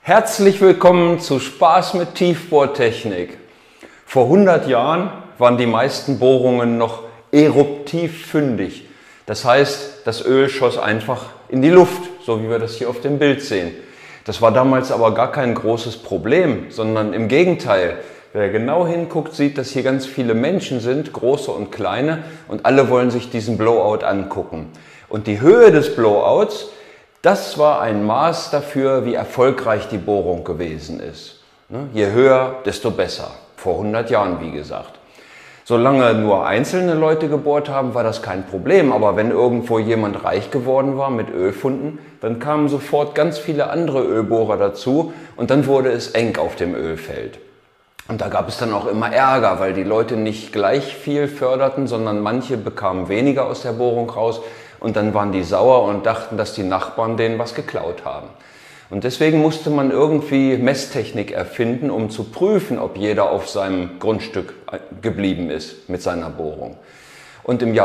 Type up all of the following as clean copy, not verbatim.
Herzlich willkommen zu Spaß mit Tiefbohrtechnik. Vor 100 Jahren waren die meisten Bohrungen noch eruptiv fündig. Das heißt, das Öl schoss einfach in die Luft, so wie wir das hier auf dem Bild sehen. Das war damals aber gar kein großes Problem, sondern im Gegenteil. Wer genau hinguckt, sieht, dass hier ganz viele Menschen sind, große und kleine, und alle wollen sich diesen Blowout angucken. Und die Höhe des Blowouts, das war ein Maß dafür, wie erfolgreich die Bohrung gewesen ist. Je höher, desto besser. Vor 100 Jahren, wie gesagt. Solange nur einzelne Leute gebohrt haben, war das kein Problem. Aber wenn irgendwo jemand reich geworden war mit Ölfunden, dann kamen sofort ganz viele andere Ölbohrer dazu und dann wurde es eng auf dem Ölfeld. Und da gab es dann auch immer Ärger, weil die Leute nicht gleich viel förderten, sondern manche bekamen weniger aus der Bohrung raus. Und dann waren die sauer und dachten, dass die Nachbarn denen was geklaut haben. Und deswegen musste man irgendwie Messtechnik erfinden, um zu prüfen, ob jeder auf seinem Grundstück geblieben ist mit seiner Bohrung. Und im Jahr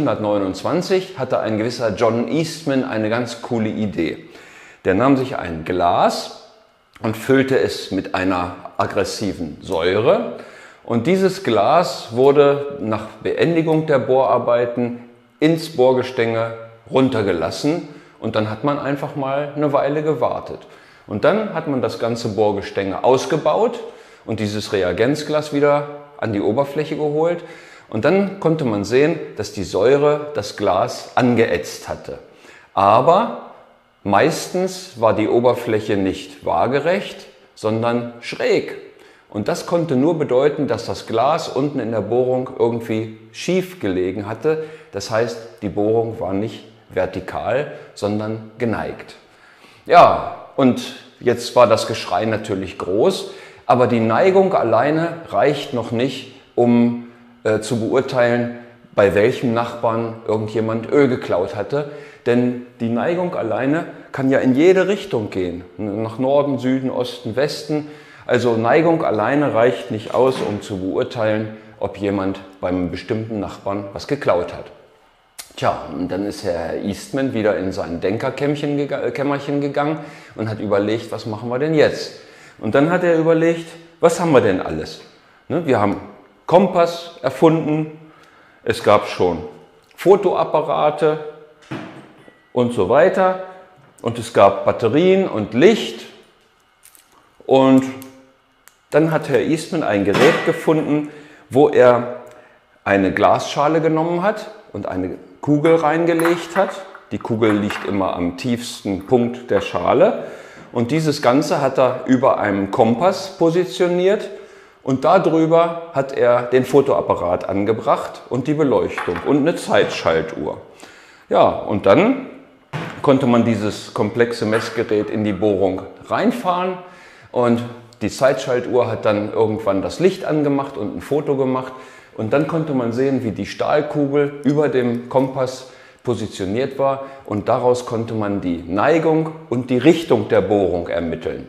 1929 hatte ein gewisser John Eastman eine ganz coole Idee. Der nahm sich ein Glas und füllte es mit einer aggressiven Säure. Und dieses Glas wurde nach Beendigung der Bohrarbeiten ins Bohrgestänge runtergelassen und dann hat man einfach mal eine Weile gewartet. Und dann hat man das ganze Bohrgestänge ausgebaut und dieses Reagenzglas wieder an die Oberfläche geholt und dann konnte man sehen, dass die Säure das Glas angeätzt hatte. Aber meistens war die Oberfläche nicht waagerecht, sondern schräg. Und das konnte nur bedeuten, dass das Glas unten in der Bohrung irgendwie schief gelegen hatte. Das heißt, die Bohrung war nicht vertikal, sondern geneigt. Ja, und jetzt war das Geschrei natürlich groß, aber die Neigung alleine reicht noch nicht, um zu beurteilen, bei welchem Nachbarn irgendjemand Öl geklaut hatte. Denn die Neigung alleine kann ja in jede Richtung gehen, nach Norden, Süden, Osten, Westen. Also Neigung alleine reicht nicht aus, um zu beurteilen, ob jemand beim bestimmten Nachbarn was geklaut hat. Tja, und dann ist Herr Eastman wieder in sein Denkerkämmerchen gegangen und hat überlegt, was machen wir denn jetzt? Und dann hat er überlegt, was haben wir denn alles? Wir haben Kompass erfunden, es gab schon Fotoapparate und so weiter und es gab Batterien und Licht und dann hat Herr Eastman ein Gerät gefunden, wo er eine Glasschale genommen hat und eine Kugel reingelegt hat. Die Kugel liegt immer am tiefsten Punkt der Schale. Und dieses Ganze hat er über einem Kompass positioniert und darüber hat er den Fotoapparat angebracht und die Beleuchtung und eine Zeitschaltuhr. Ja, und dann konnte man dieses komplexe Messgerät in die Bohrung reinfahren und die Zeitschaltuhr hat dann irgendwann das Licht angemacht und ein Foto gemacht und dann konnte man sehen, wie die Stahlkugel über dem Kompass positioniert war und daraus konnte man die Neigung und die Richtung der Bohrung ermitteln.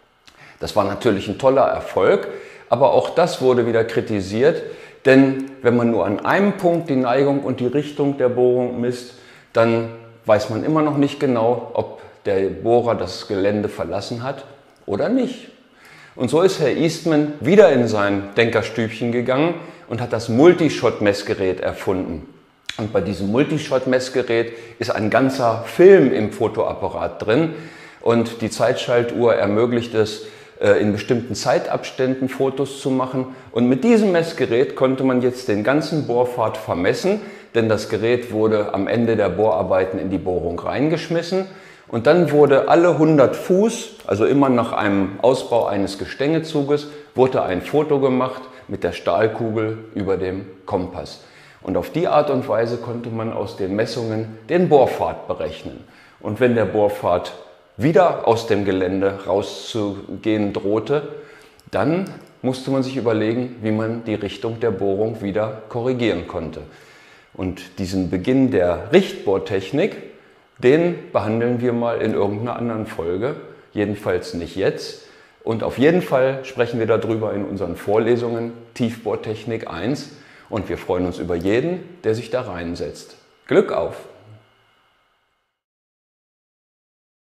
Das war natürlich ein toller Erfolg, aber auch das wurde wieder kritisiert, denn wenn man nur an einem Punkt die Neigung und die Richtung der Bohrung misst, dann weiß man immer noch nicht genau, ob der Bohrer das Gelände verlassen hat oder nicht. Und so ist Herr Eastman wieder in sein Denkerstübchen gegangen und hat das Multishot-Messgerät erfunden. Und bei diesem Multishot-Messgerät ist ein ganzer Film im Fotoapparat drin und die Zeitschaltuhr ermöglicht es, in bestimmten Zeitabständen Fotos zu machen. Und mit diesem Messgerät konnte man jetzt den ganzen Bohrpfad vermessen, denn das Gerät wurde am Ende der Bohrarbeiten in die Bohrung reingeschmissen. Und dann wurde alle 100 Fuß, also immer nach einem Ausbau eines Gestängezuges, wurde ein Foto gemacht mit der Stahlkugel über dem Kompass. Und auf die Art und Weise konnte man aus den Messungen den Bohrpfad berechnen. Und wenn der Bohrpfad wieder aus dem Gelände rauszugehen drohte, dann musste man sich überlegen, wie man die Richtung der Bohrung wieder korrigieren konnte. Und diesen Beginn der Richtbohrtechnik, den behandeln wir mal in irgendeiner anderen Folge, jedenfalls nicht jetzt. Und auf jeden Fall sprechen wir darüber in unseren Vorlesungen Tiefbohrtechnik 1 und wir freuen uns über jeden, der sich da reinsetzt. Glück auf!